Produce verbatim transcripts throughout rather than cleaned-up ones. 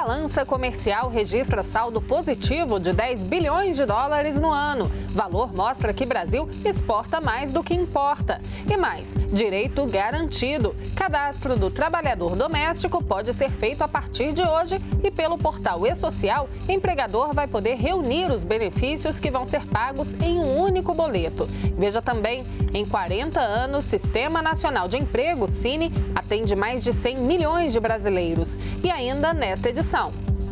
balança comercial registra saldo positivo de dez bilhões de dólares no ano. Valor mostra que Brasil exporta mais do que importa. E mais, direito garantido. Cadastro do trabalhador doméstico pode ser feito a partir de hoje e pelo portal E-Social, empregador vai poder reunir os benefícios que vão ser pagos em um único boleto. Veja também, em quarenta anos, Sistema Nacional de Emprego, Cine, atende mais de cem milhões de brasileiros. E ainda nesta edição.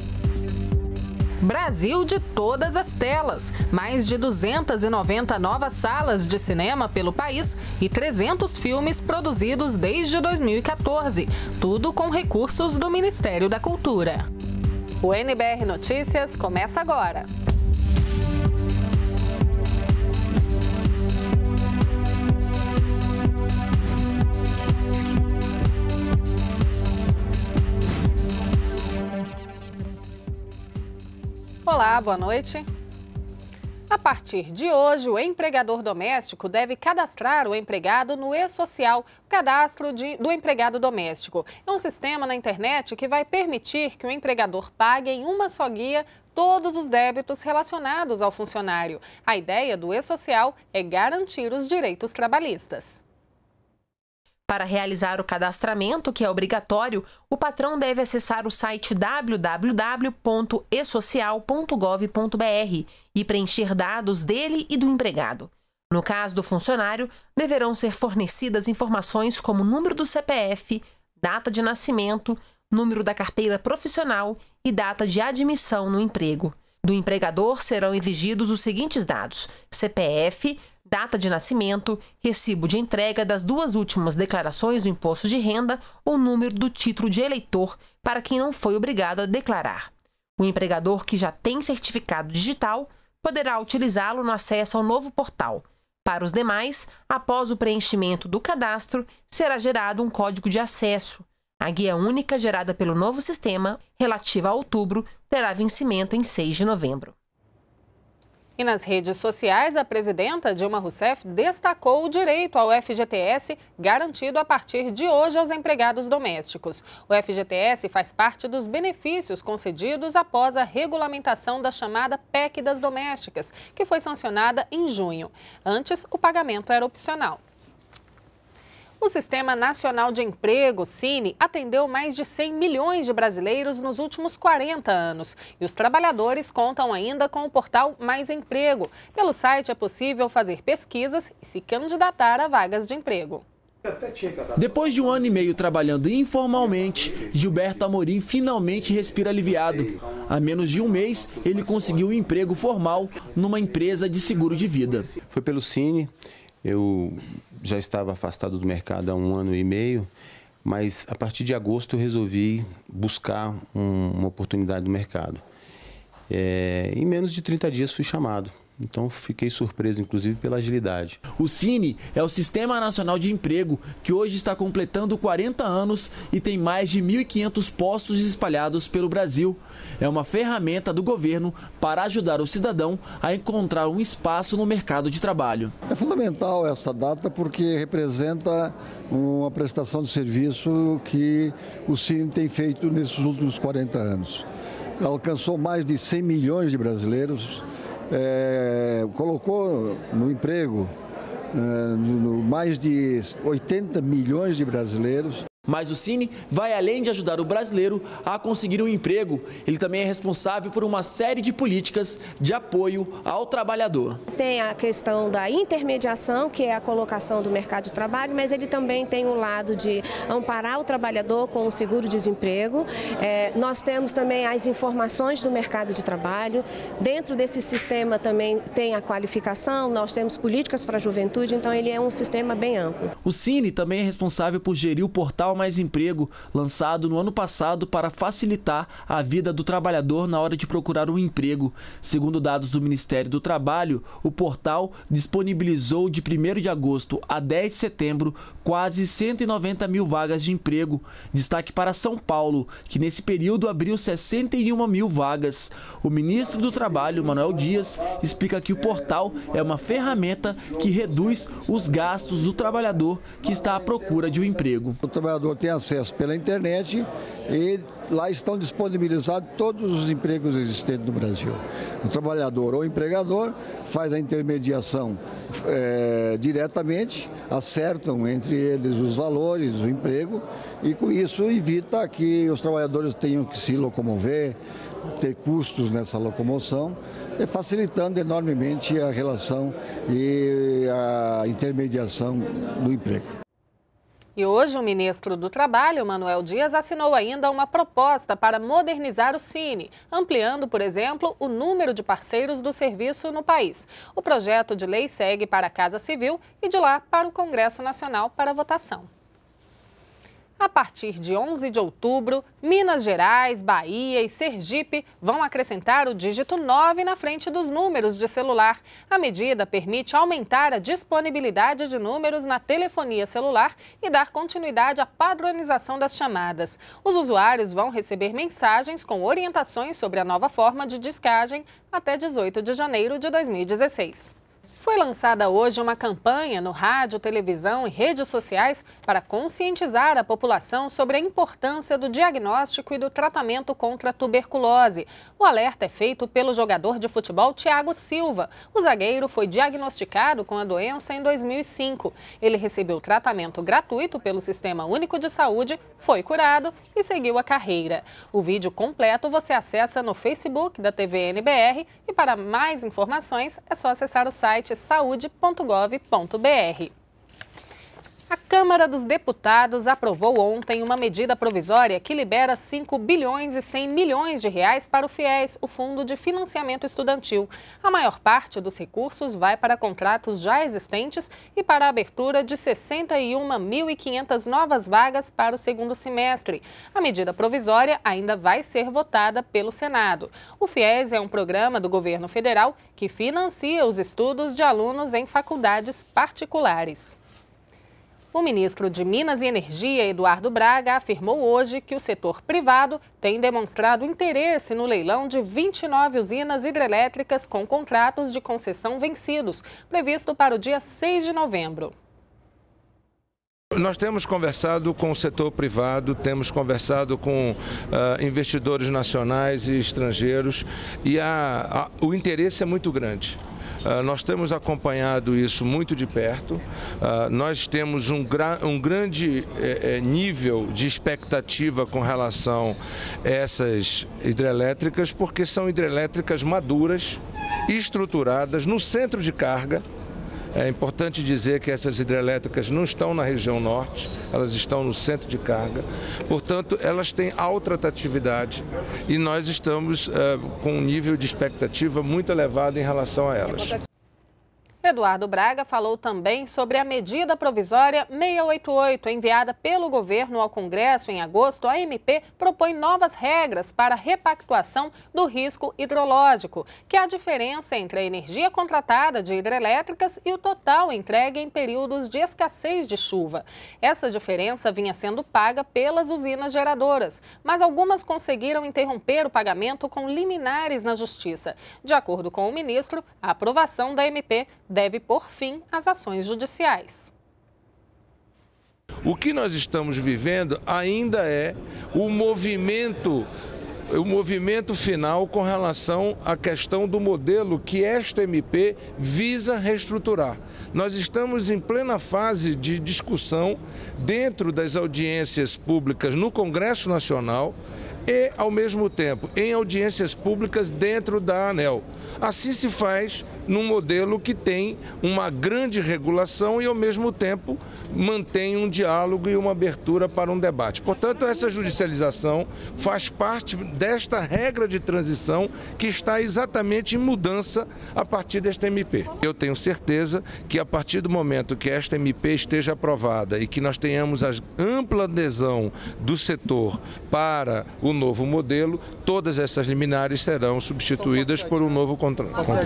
Brasil de todas as telas. Mais de duzentas e noventa novas salas de cinema pelo país e trezentos filmes produzidos desde dois mil e quatorze. Tudo com recursos do Ministério da Cultura. O N B R Notícias começa agora. Olá, boa noite. A partir de hoje, o empregador doméstico deve cadastrar o empregado no E-Social, o cadastro de, do empregado doméstico. É um sistema na internet que vai permitir que o empregador pague em uma só guia todos os débitos relacionados ao funcionário. A ideia do E-Social é garantir os direitos trabalhistas. Para realizar o cadastramento, que é obrigatório, o patrão deve acessar o site w w w ponto e social ponto gov ponto b r e preencher dados dele e do empregado. No caso do funcionário, deverão ser fornecidas informações como número do C P F, data de nascimento, número da carteira profissional e data de admissão no emprego. Do empregador serão exigidos os seguintes dados: C P F, data de nascimento, recibo de entrega das duas últimas declarações do imposto de renda ou número do título de eleitor para quem não foi obrigado a declarar. O empregador que já tem certificado digital poderá utilizá-lo no acesso ao novo portal. Para os demais, após o preenchimento do cadastro, será gerado um código de acesso. A guia única gerada pelo novo sistema, relativa a outubro, terá vencimento em seis de novembro. E nas redes sociais, a presidenta Dilma Rousseff destacou o direito ao F G T S garantido a partir de hoje aos empregados domésticos. O F G T S faz parte dos benefícios concedidos após a regulamentação da chamada P E C das domésticas, que foi sancionada em junho. Antes, o pagamento era opcional. O Sistema Nacional de Emprego, Cine, atendeu mais de cem milhões de brasileiros nos últimos quarenta anos. E os trabalhadores contam ainda com o portal Mais Emprego. Pelo site é possível fazer pesquisas e se candidatar a vagas de emprego. Depois de um ano e meio trabalhando informalmente, Gilberto Amorim finalmente respira aliviado. Há menos de um mês, ele conseguiu um emprego formal numa empresa de seguro de vida. Foi pelo Cine. Eu já estava afastado do mercado há um ano e meio, mas a partir de agosto eu resolvi buscar um, uma oportunidade no mercado. É, em menos de trinta dias fui chamado. Então, fiquei surpreso, inclusive, pela agilidade. O Cine é o Sistema Nacional de Emprego, que hoje está completando quarenta anos e tem mais de mil e quinhentos postos espalhados pelo Brasil. É uma ferramenta do governo para ajudar o cidadão a encontrar um espaço no mercado de trabalho. É fundamental essa data porque representa uma prestação de serviço que o Cine tem feito nesses últimos quarenta anos. Alcançou mais de cem milhões de brasileiros. É, colocou no emprego é, no, no, mais de oitenta milhões de brasileiros. Mas o Cine vai além de ajudar o brasileiro a conseguir um emprego. Ele também é responsável por uma série de políticas de apoio ao trabalhador. Tem a questão da intermediação, que é a colocação do mercado de trabalho, mas ele também tem o lado de amparar o trabalhador com o seguro-desemprego. É, nós temos também as informações do mercado de trabalho. Dentro desse sistema também tem a qualificação, nós temos políticas para a juventude, então ele é um sistema bem amplo. O Cine também é responsável por gerir o portal Mais Emprego, lançado no ano passado para facilitar a vida do trabalhador na hora de procurar um emprego. Segundo dados do Ministério do Trabalho, o portal disponibilizou de primeiro de agosto a dez de setembro quase cento e noventa mil vagas de emprego. Destaque para São Paulo, que nesse período abriu sessenta e uma mil vagas. O ministro do Trabalho, Manuel Dias, explica que o portal é uma ferramenta que reduz os gastos do trabalhador que está à procura de um emprego. O trabalhador trabalhador tem acesso pela internet e lá estão disponibilizados todos os empregos existentes no Brasil. O trabalhador ou empregador faz a intermediação é, diretamente, acertam entre eles os valores do emprego e com isso evita que os trabalhadores tenham que se locomover, ter custos nessa locomoção, facilitando enormemente a relação e a intermediação do emprego. E hoje o ministro do Trabalho, Manuel Dias, assinou ainda uma proposta para modernizar o Cine, ampliando, por exemplo, o número de parceiros do serviço no país. O projeto de lei segue para a Casa Civil e de lá para o Congresso Nacional para votação. A partir de onze de outubro, Minas Gerais, Bahia e Sergipe vão acrescentar o dígito nove na frente dos números de celular. A medida permite aumentar a disponibilidade de números na telefonia celular e dar continuidade à padronização das chamadas. Os usuários vão receber mensagens com orientações sobre a nova forma de discagem até dezoito de janeiro de dois mil e dezesseis. Foi lançada hoje uma campanha no rádio, televisão e redes sociais para conscientizar a população sobre a importância do diagnóstico e do tratamento contra a tuberculose. O alerta é feito pelo jogador de futebol Thiago Silva. O zagueiro foi diagnosticado com a doença em dois mil e cinco. Ele recebeu tratamento gratuito pelo Sistema Único de Saúde, foi curado e seguiu a carreira. O vídeo completo você acessa no Facebook da T V N B R e para mais informações é só acessar o site saúde ponto gov ponto br. A Câmara dos Deputados aprovou ontem uma medida provisória que libera cinco bilhões e cem milhões de reais para o FIES, o Fundo de Financiamento Estudantil. A maior parte dos recursos vai para contratos já existentes e para a abertura de sessenta e uma mil e quinhentas novas vagas para o segundo semestre. A medida provisória ainda vai ser votada pelo Senado. O FIES é um programa do governo federal que financia os estudos de alunos em faculdades particulares. O ministro de Minas e Energia, Eduardo Braga, afirmou hoje que o setor privado tem demonstrado interesse no leilão de vinte e nove usinas hidrelétricas com contratos de concessão vencidos, previsto para o dia seis de novembro. Nós temos conversado com o setor privado, temos conversado com uh, investidores nacionais e estrangeiros e a, a, o interesse é muito grande. Uh, nós temos acompanhado isso muito de perto, uh, nós temos um, gra um grande eh, nível de expectativa com relação a essas hidrelétricas, porque são hidrelétricas maduras, estruturadas no centro de carga. É importante dizer que essas hidrelétricas não estão na região norte, elas estão no centro de carga, portanto, elas têm alta atratividade e nós estamos uh, com um nível de expectativa muito elevado em relação a elas. Eduardo Braga falou também sobre a medida provisória seiscentos e oitenta e oito, enviada pelo governo ao Congresso em agosto. A M P propõe novas regras para a repactuação do risco hidrológico, que é a diferença entre a energia contratada de hidrelétricas e o total entregue em períodos de escassez de chuva. Essa diferença vinha sendo paga pelas usinas geradoras, mas algumas conseguiram interromper o pagamento com liminares na Justiça. De acordo com o ministro, a aprovação da M P deve pôr fim às ações judiciais. O que nós estamos vivendo ainda é o movimento, o movimento final com relação à questão do modelo que esta M P visa reestruturar. Nós estamos em plena fase de discussão dentro das audiências públicas no Congresso Nacional e, ao mesmo tempo, em audiências públicas dentro da ANEEL. Assim se faz num modelo que tem uma grande regulação e, ao mesmo tempo, mantém um diálogo e uma abertura para um debate. Portanto, essa judicialização faz parte desta regra de transição que está exatamente em mudança a partir desta M P. Eu tenho certeza que, a partir do momento que esta M P esteja aprovada e que nós tenhamos a ampla adesão do setor para o novo modelo, todas essas liminares serão substituídas por um novo contrato.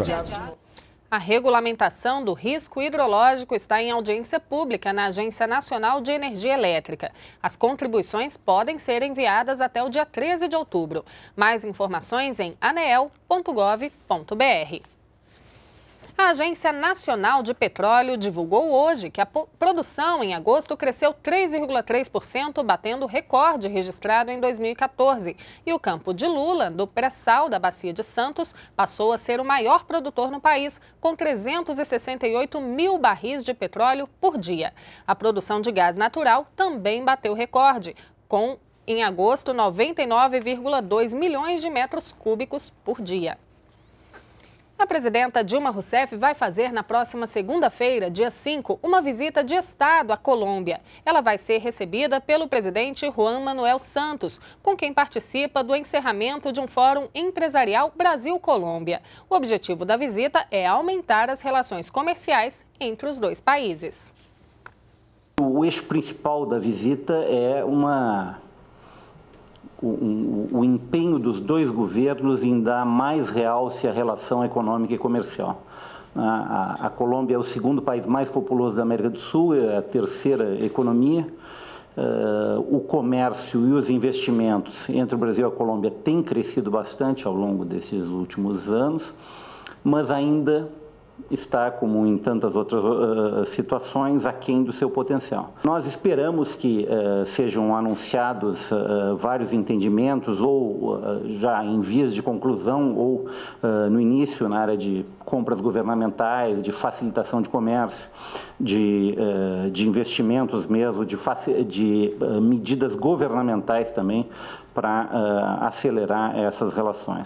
A regulamentação do risco hidrológico está em audiência pública na Agência Nacional de Energia Elétrica. As contribuições podem ser enviadas até o dia treze de outubro. Mais informações em aneel ponto gov ponto br. A Agência Nacional de Petróleo divulgou hoje que a produção em agosto cresceu três vírgula três por cento, batendo o recorde registrado em dois mil e quatorze. E o campo de Lula, do pré-sal da Bacia de Santos, passou a ser o maior produtor no país, com trezentos e sessenta e oito mil barris de petróleo por dia. A produção de gás natural também bateu recorde, com, em agosto, noventa e nove vírgula dois milhões de metros cúbicos por dia. A presidenta Dilma Rousseff vai fazer na próxima segunda-feira, dia cinco, uma visita de Estado à Colômbia. Ela vai ser recebida pelo presidente Juan Manuel Santos, com quem participa do encerramento de um fórum empresarial Brasil-Colômbia. O objetivo da visita é aumentar as relações comerciais entre os dois países. O eixo principal da visita é uma... O, o empenho dos dois governos em dar mais realce à relação econômica e comercial. A, a, a Colômbia é o segundo país mais populoso da América do Sul, é a terceira economia. Uh, o comércio e os investimentos entre o Brasil e a Colômbia têm crescido bastante ao longo desses últimos anos, mas ainda está, como em tantas outras uh, situações, aquém do seu potencial. Nós esperamos que uh, sejam anunciados uh, vários entendimentos, ou uh, já em vias de conclusão, ou uh, no início na área de compras governamentais, de facilitação de comércio, de, uh, de investimentos mesmo, de, de uh, medidas governamentais também, para uh, acelerar essas relações.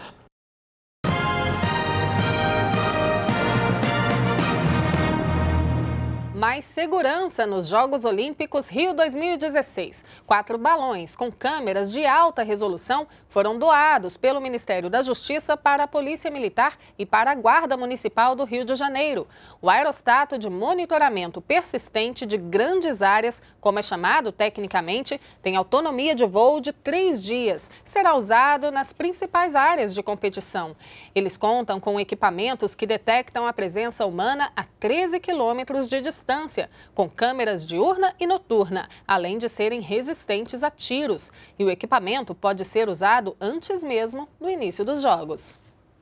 Mais segurança nos Jogos Olímpicos Rio dois mil e dezesseis. Quatro balões com câmeras de alta resolução foram doados pelo Ministério da Justiça para a Polícia Militar e para a Guarda Municipal do Rio de Janeiro. O aerostato de monitoramento persistente de grandes áreas, como é chamado tecnicamente, tem autonomia de voo de três dias. Será usado nas principais áreas de competição. Eles contam com equipamentos que detectam a presença humana a treze quilômetros de distância, com câmeras diurna e noturna, além de serem resistentes a tiros. E o equipamento pode ser usado antes mesmo do início dos Jogos.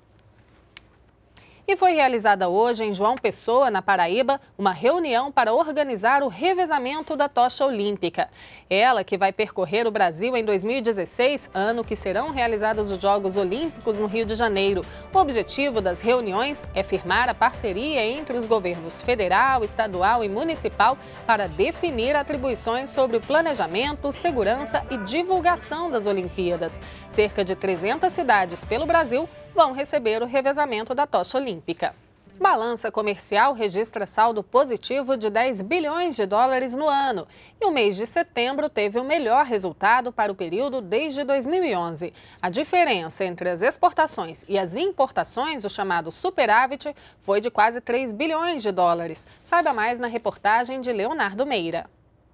E foi realizada hoje em João Pessoa, na Paraíba, uma reunião para organizar o revezamento da tocha olímpica. Ela que vai percorrer o Brasil em dois mil e dezesseis, ano que serão realizados os Jogos Olímpicos no Rio de Janeiro. O objetivo das reuniões é firmar a parceria entre os governos federal, estadual e municipal para definir atribuições sobre o planejamento, segurança e divulgação das Olimpíadas. Cerca de trezentas cidades pelo Brasil vão receber o revezamento da tocha olímpica. Balança comercial registra saldo positivo de dez bilhões de dólares no ano. E o mês de setembro teve o melhor resultado para o período desde dois mil e onze. A diferença entre as exportações e as importações, o chamado superávit, foi de quase três bilhões de dólares. Saiba mais na reportagem de Leonardo Meira.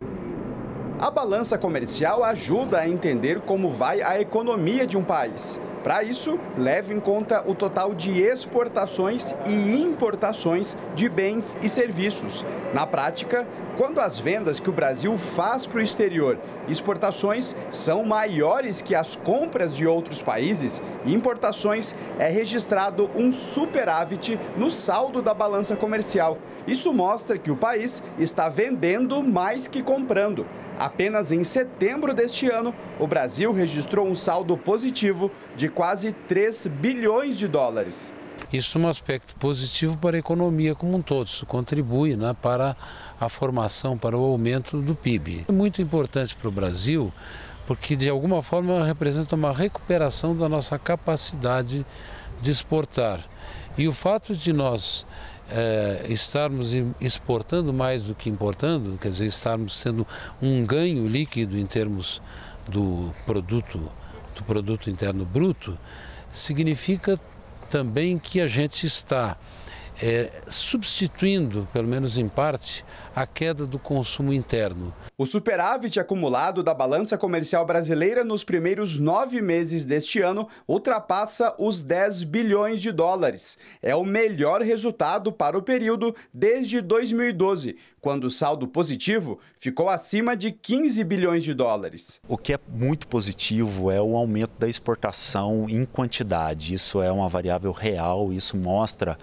A balança comercial ajuda a entender como vai a economia de um país. Para isso, leve em conta o total de exportações e importações de bens e serviços. Na prática, quando as vendas que o Brasil faz para o exterior e exportações são maiores que as compras de outros países, importações, é registrado um superávit no saldo da balança comercial. Isso mostra que o país está vendendo mais que comprando. Apenas em setembro deste ano, o Brasil registrou um saldo positivo de quase três bilhões de dólares. Isso é um aspecto positivo para a economia como um todo, isso contribui, né, para a formação, para o aumento do P I B. É muito importante para o Brasil, porque de alguma forma representa uma recuperação da nossa capacidade de exportar. E o fato de nós É, estarmos exportando mais do que importando, quer dizer, estarmos tendo um ganho líquido em termos do produto, do produto interno bruto, significa também que a gente está é, substituindo, pelo menos em parte, a queda do consumo interno. O superávit acumulado da balança comercial brasileira nos primeiros nove meses deste ano ultrapassa os dez bilhões de dólares. É o melhor resultado para o período desde dois mil e doze, quando o saldo positivo ficou acima de quinze bilhões de dólares. O que é muito positivo é o aumento da exportação em quantidade. Isso é uma variável real, isso mostra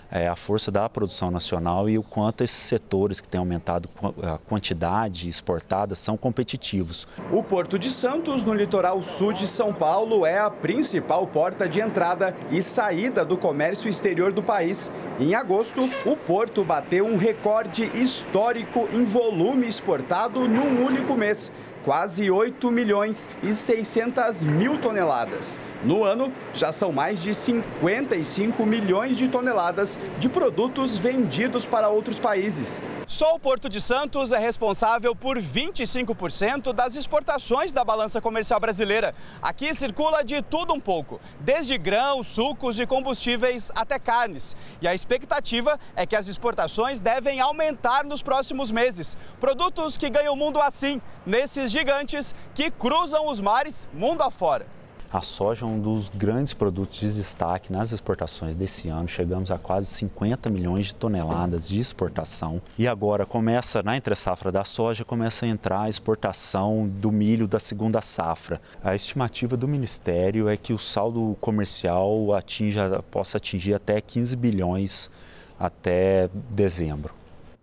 é, a força da produção nacional e o quanto esses setores que têm aumentado a quantidade exportada são competitivos. O Porto de Santos, no litoral sul de São Paulo, é a principal porta de entrada e saída do comércio exterior do país. Em agosto, o porto bateu um recorde histórico em volume exportado num único mês. Quase oito milhões e seiscentas mil toneladas. No ano, já são mais de cinquenta e cinco milhões de toneladas de produtos vendidos para outros países. Só o Porto de Santos é responsável por vinte e cinco por cento das exportações da balança comercial brasileira. Aqui circula de tudo um pouco, desde grãos, sucos e combustíveis até carnes. E a expectativa é que as exportações devem aumentar nos próximos meses. Produtos que ganham o mundo assim, nesses gigantes que cruzam os mares mundo afora. A soja é um dos grandes produtos de destaque nas exportações desse ano. Chegamos a quase cinquenta milhões de toneladas de exportação. E agora começa, na entre-safra da soja, começa a entrar a exportação do milho da segunda safra. A estimativa do Ministério é que o saldo comercial atinja, possa atingir até quinze bilhões até dezembro.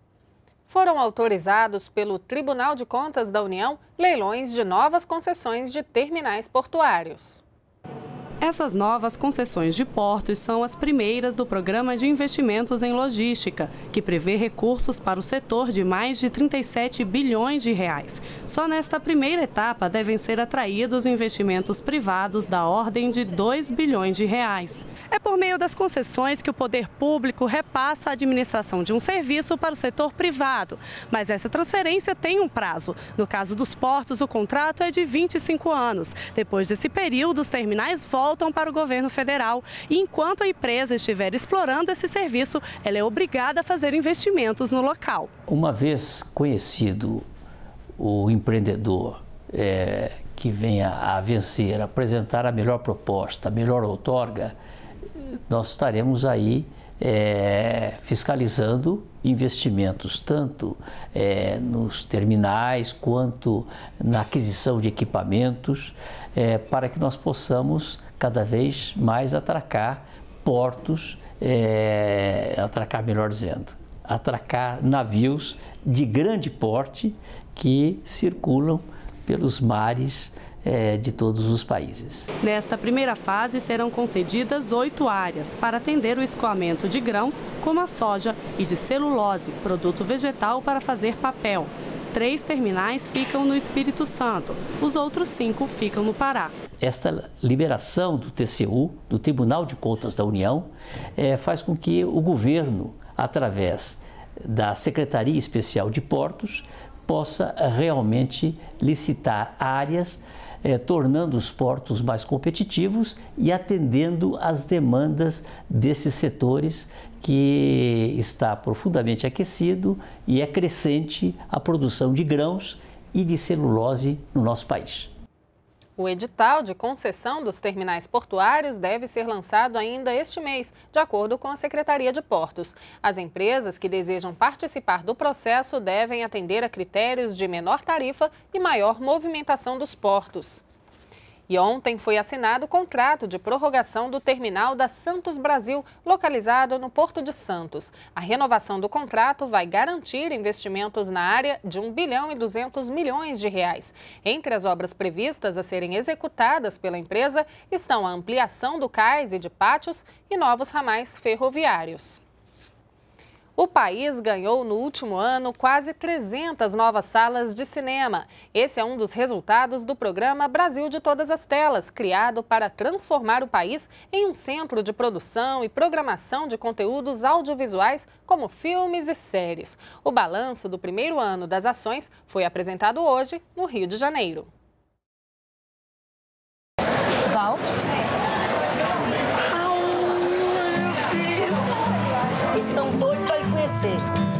Foram autorizados pelo Tribunal de Contas da União leilões de novas concessões de terminais portuários. Essas novas concessões de portos são as primeiras do Programa de Investimentos em Logística, que prevê recursos para o setor de mais de trinta e sete bilhões de reais. Só nesta primeira etapa devem ser atraídos investimentos privados da ordem de dois bilhões de reais. É por meio das concessões que o poder público repassa a administração de um serviço para o setor privado, mas essa transferência tem um prazo. No caso dos portos, o contrato é de vinte e cinco anos. Depois desse período, os terminais voltam voltam para o governo federal e enquanto a empresa estiver explorando esse serviço, ela é obrigada a fazer investimentos no local. Uma vez conhecido o empreendedor é, que venha a vencer, apresentar a melhor proposta, a melhor outorga, nós estaremos aí é, fiscalizando investimentos, tanto é, nos terminais quanto na aquisição de equipamentos, é, para que nós possamos cada vez mais atracar portos, é, atracar, melhor dizendo, atracar navios de grande porte que circulam pelos mares é, de todos os países. Nesta primeira fase serão concedidas oito áreas para atender o escoamento de grãos, como a soja, e de celulose, produto vegetal para fazer papel. Três terminais ficam no Espírito Santo, os outros cinco ficam no Pará. Esta liberação do T C U, do Tribunal de Contas da União, é, faz com que o governo, através da Secretaria Especial de Portos, possa realmente licitar áreas, é, tornando os portos mais competitivos e atendendo às demandas desses setores que está profundamente aquecido e é crescente a produção de grãos e de celulose no nosso país. O edital de concessão dos terminais portuários deve ser lançado ainda este mês, de acordo com a Secretaria de Portos. As empresas que desejam participar do processo devem atender a critérios de menor tarifa e maior movimentação dos portos. E ontem foi assinado o contrato de prorrogação do terminal da Santos Brasil, localizado no Porto de Santos. A renovação do contrato vai garantir investimentos na área de um bilhão e duzentos milhões de reais. Entre as obras previstas a serem executadas pela empresa estão a ampliação do cais e de pátios e novos ramais ferroviários. O país ganhou no último ano quase trezentas novas salas de cinema. Esse é um dos resultados do programa Brasil de Todas as Telas, criado para transformar o país em um centro de produção e programação de conteúdos audiovisuais como filmes e séries. O balanço do primeiro ano das ações foi apresentado hoje no Rio de Janeiro. Val? Estão doidos para conhecer.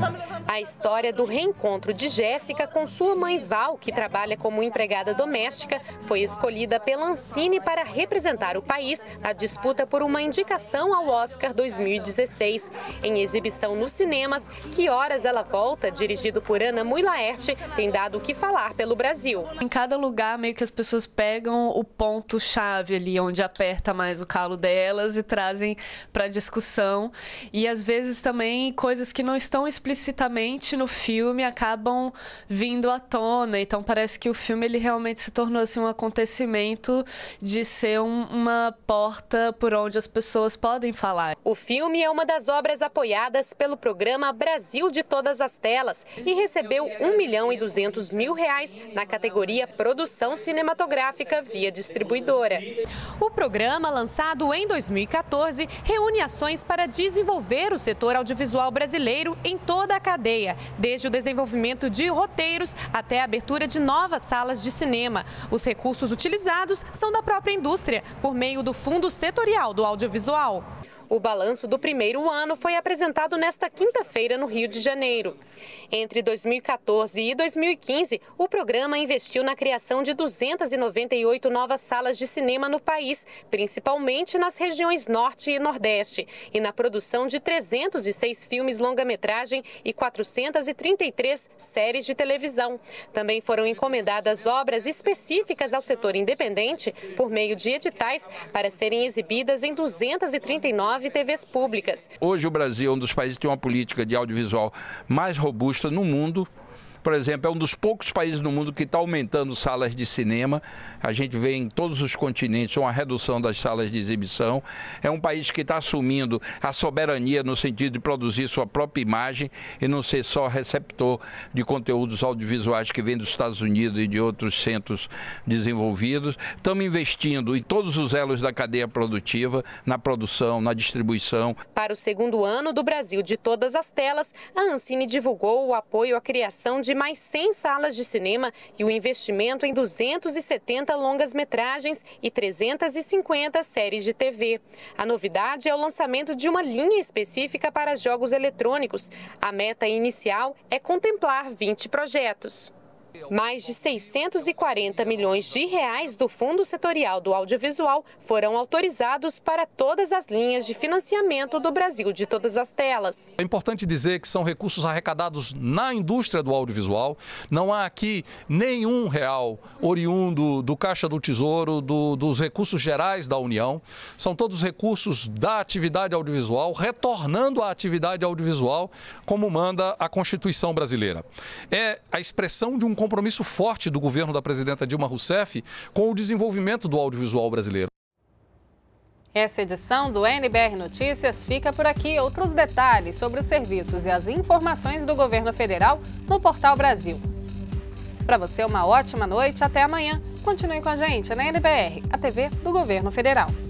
A história do reencontro de Jéssica com sua mãe Val, que trabalha como empregada doméstica, foi escolhida pela Ancine para representar o país na disputa por uma indicação ao Oscar dois mil e dezesseis. Em exibição nos cinemas, Que Horas Ela Volta, dirigido por Ana Mui Laerte, tem dado o que falar pelo Brasil. Em cada lugar, meio que as pessoas pegam o ponto-chave ali, onde aperta mais o calo delas e trazem para discussão. E às vezes também coisas que não estão explicitamente no filme acabam vindo à tona. Então parece que o filme ele realmente se tornou assim, um acontecimento de ser um, uma porta por onde as pessoas podem falar. O filme é uma das obras apoiadas pelo programa Brasil de Todas as Telas e recebeu um milhão e duzentos mil reais na categoria Produção Cinematográfica via distribuidora. O programa, lançado em dois mil e quatorze, reúne ações para desenvolver o setor audiovisual brasileiro em toda a cadeia, desde o desenvolvimento de roteiros até a abertura de novas salas de cinema. Os recursos utilizados são da própria indústria, por meio do Fundo Setorial do Audiovisual. O balanço do primeiro ano foi apresentado nesta quinta-feira no Rio de Janeiro. Entre dois mil e quatorze e dois mil e quinze, o programa investiu na criação de duzentas e noventa e oito novas salas de cinema no país, principalmente nas regiões Norte e Nordeste, e na produção de trezentos e seis filmes longa-metragem e quatrocentas e trinta e três séries de televisão. Também foram encomendadas obras específicas ao setor independente por meio de editais para serem exibidas em duzentas e trinta e nove T Vs públicas. Hoje o Brasil é um dos países que tem uma política de audiovisual mais robusta no mundo. Por exemplo, é um dos poucos países no mundo que está aumentando salas de cinema. A gente vê em todos os continentes uma redução das salas de exibição. É um país que está assumindo a soberania no sentido de produzir sua própria imagem e não ser só receptor de conteúdos audiovisuais que vêm dos Estados Unidos e de outros centros desenvolvidos. Estamos investindo em todos os elos da cadeia produtiva, na produção, na distribuição. Para o segundo ano do Brasil de Todas as Telas, a Ancine divulgou o apoio à criação de mais cem salas de cinema e o investimento em duzentas e setenta longas-metragens e trezentas e cinquenta séries de T V. A novidade é o lançamento de uma linha específica para jogos eletrônicos. A meta inicial é contemplar vinte projetos. Mais de seiscentos e quarenta milhões de reais do Fundo Setorial do Audiovisual foram autorizados para todas as linhas de financiamento do Brasil de Todas as Telas. É importante dizer que são recursos arrecadados na indústria do audiovisual. Não há aqui nenhum real oriundo do Caixa do Tesouro, do, dos recursos gerais da União. São todos recursos da atividade audiovisual, retornando à atividade audiovisual, como manda a Constituição brasileira. É a expressão de um compromisso forte do governo da presidenta Dilma Rousseff com o desenvolvimento do audiovisual brasileiro. Essa edição do N B R Notícias fica por aqui. Outros detalhes sobre os serviços e as informações do governo federal no Portal Brasil. Para você, uma ótima noite. Até amanhã. Continue com a gente na N B R, a T V do Governo Federal.